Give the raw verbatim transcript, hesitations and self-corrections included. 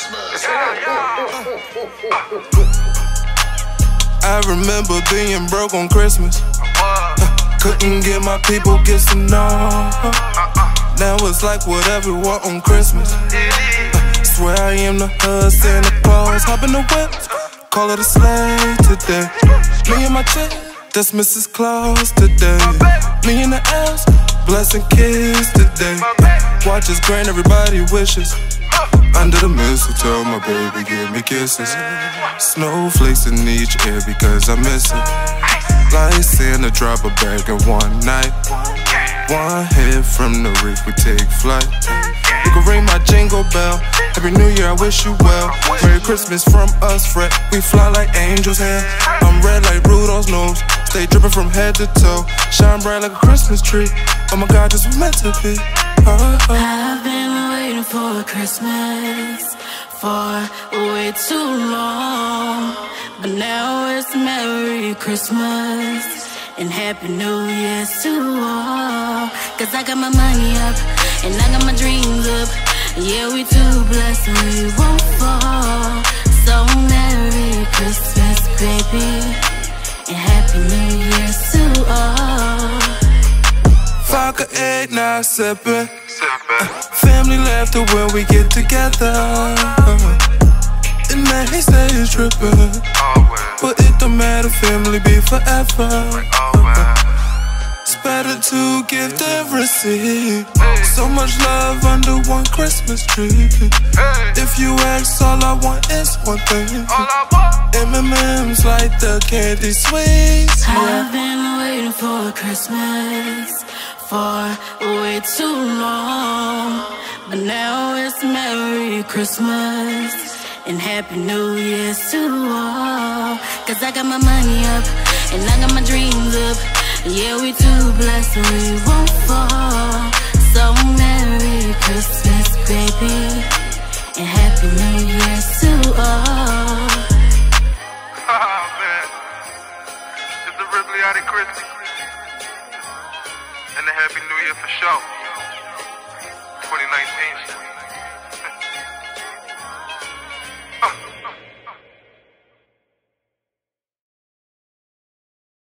Christmas. Yeah, yeah. I remember being broke on Christmas. Uh, couldn't get my people gifts enough. Now it's like whatever we want on Christmas. Uh, swear I am the hood, Santa Claus. Hop in the whip, call it a sleigh today. Me and my chick, that's Missus Claus today. Me and the elves, blessing kids today. Watch us grant everybody wishes. Under the mistletoe, my baby give me kisses. Snowflakes in each ear because I miss it. Like Santa drop a bag in one night. One hit from the reef, we take flight. You can ring my jingle bell. Happy New Year, I wish you well. Merry Christmas from us, Fred. We fly like angels here. I'm red like Rudolph's nose. Stay dripping from head to toe. Shine bright like a Christmas tree. Oh my God, this was meant to be. Oh, oh. I've been waiting for Christmas for way too long, but now it's Merry Christmas and Happy New Year to all. Cause I got my money up and I got my dreams up. Yeah, we too blessed and we won't fall. So Merry Christmas, baby, and Happy New Year to all. Vodka, egg, now sippin'. Uh, family laughter when we get together. Uh, and then he stays trippin'. But it don't matter, family be forever. Uh, it's better to give than receive. So much love under one Christmas tree. If you ask, all I want is one thing. M and M's like the candy sweets. I've been waiting for Christmas for way too long, but now it's Merry Christmas and Happy New Year to all. Cause I got my money up and I got my dreams up. Yeah, we too blessed and we won't fall. So Merry Christmas, baby, and Happy New Year to all. Oh man, it's the Ripley out of Christmas. And a Happy New Year for sure. twenty nineteen shit.